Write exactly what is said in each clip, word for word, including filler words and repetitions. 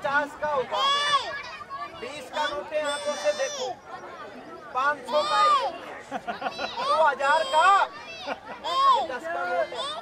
पचास का होगा, बीस का नोट है, आंखों से देखो, पाँच सौ का, दो हजार का, दस का नोट है।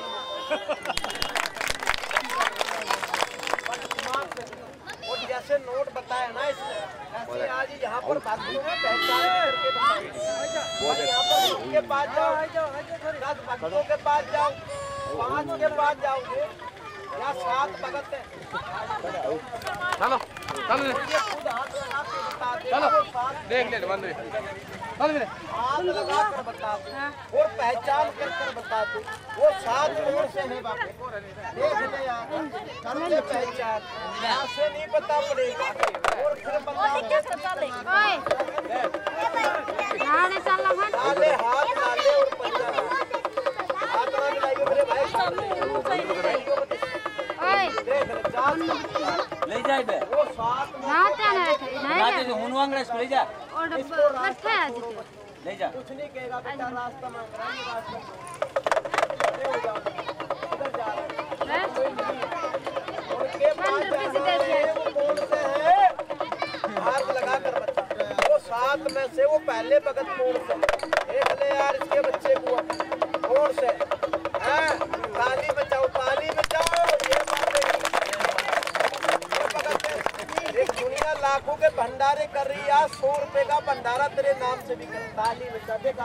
और जैसे नोट बताया ना इसमें, ऐसे आज यहाँ पर भक्तों में पहचान करके बताइए। यहाँ पर उनके पास जाओ, दस भक्तों के पास जाओ, पाँच के पास जाओगे या सात भगत है, चलो चलो खुद हाथ लगा के बता दे, चलो देख ले बंद हाथ लगा कर बता दो और पहचान कर कर बता दो। वो सात करोड़ से है बाबू, देख ले यार, करके पहचान, यहाँ से नहीं पता पड़ेगा। और फिर नाले हाथ नाले और पंजा हाथ ना मिलाइए मेरे भाई, ले जाए बे वो सात नाते जो हुनवांगड़े ले जा और बैठा है जी ले जा। कुछ नहीं कहेगा बेटा, रास्ता मांग रहा है, रास्ता अरे हो जाओ, इधर जा रहा है और के पास जाना है, वो कौन से है, हाथ लगा कर बता, वो सात में से वो पहले भगत कौन से, देख ले यार इसके बच्चे को कौन से हैं, ताली बचाओ ताली बचाओ, ये एक दुनिया लाखों के भंडारे कर रही है, सौ रुपए का भंडारा तेरे नाम से भी कर, ताली बजा देगा।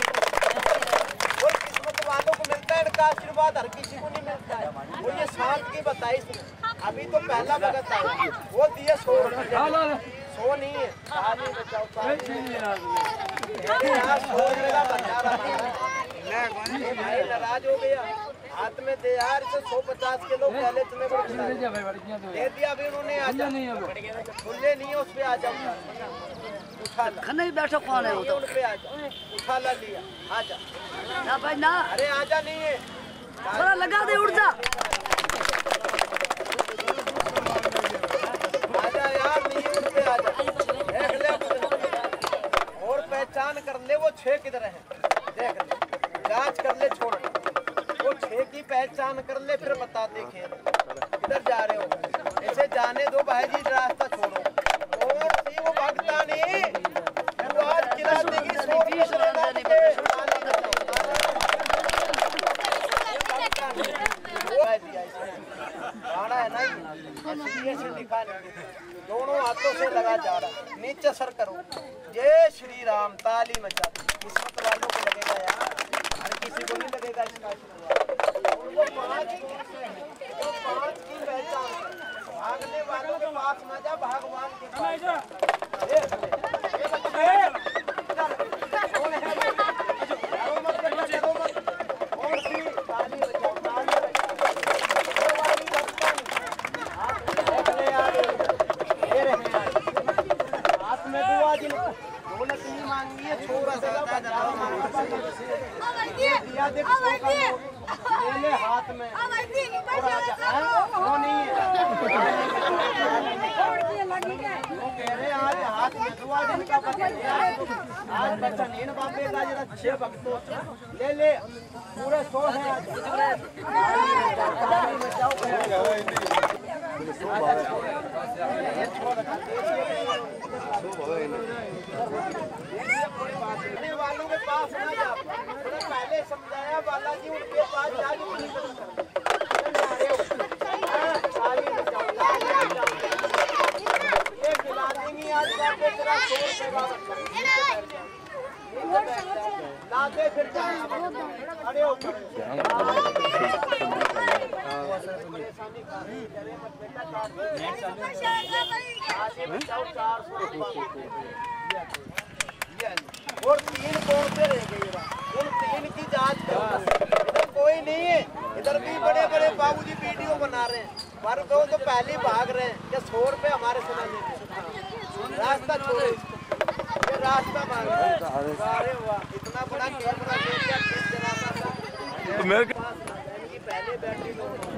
और किस्मत वालों को मिलता है इनका आशीर्वाद, हर किसी को नहीं मिलता है। वो ये सात की बताई, अभी तो पहला भगत आया, वो दिए सौ रुपए, सौ नहीं है, ताली बचाओ ताली यार, सौ रुपए का भंडारा भाई नाराज हो गया, हाथ में दे यार, इसे सौ पचास किलो पहले तुम्हें दे दिया, अभी उन्होंने आ जाओ, खुले नहीं है उस पे आ जाओ, उठा ला, नहीं बैठो कौन है वो तो, उन पे आ जाओ, उठा ला लिया, आ जा ना भाई ना, अरे आजा नहीं है, थोड़ा लगा दे, उड़ जा, आजा यार नहीं उन पे आ जा, देख ले और पहचान कर ले वो छह किधर है, देख ले जांच कर ले, छोड़ वो छह की पहचान कर ले, फिर बता दे खेल किधर जा रहे हो, ऐसे जाने दो भाई जी, रास्ता छोड़ो। और सी वो भगतानी वो आज खिला देगी सौ रुपये गाना है ना, ऐसे दिखा नहीं, दोनों हाथों से लगा जा रहा, नीचे सर करो, जय श्री राम, ताली मचा, किस्मत वालों को लगेगा यार, हर किसी को नहीं लगेगा इसका आशीर्वाद। वो पांच वो पांच की पहचान, भागने वालों के पास न जा, भगवान के पास जा। ये ये बच्चे डरो मत, डरो मत, और सी ताली बजाओ ताली बजाओ, वो वाली भक्तन हाथ देख ले यार, ये रहे यार, हाथ में दुआ जिनको दौलत नहीं मांगी है, छोरा से भंडारा मांगा, दिया देख सौ का नोट, ले ले हाथ में और आजा, वो नहीं है, वो कह रहे आज हाथ में दुआ जिनका बचा, आज बच्चा नीन बाबे का जरा छह भक्तों ले ले, पूरे सौ है आज, वालों के पास ना जा, पहले समझाया बालाजी उनके पास जाके ये खिला देंगी आज बापे तेरा सौ रुपए का लाते फिर खड़े होकर और तीन कौन से रह गए, उन तीन की जांच करो, इधर कोई नहीं है, इधर भी बड़े बड़े बाबूजी वीडियो बना रहे हैं, पर वो तो पहले भाग रहे हैं कि सौ रुपए हमारे सुना लेते, रास्ता छोड़ो, ये रास्ता मांग रहे हैं, अरे वाह इतना बड़ा कैमरा दे दिया, पहले बैठी लोग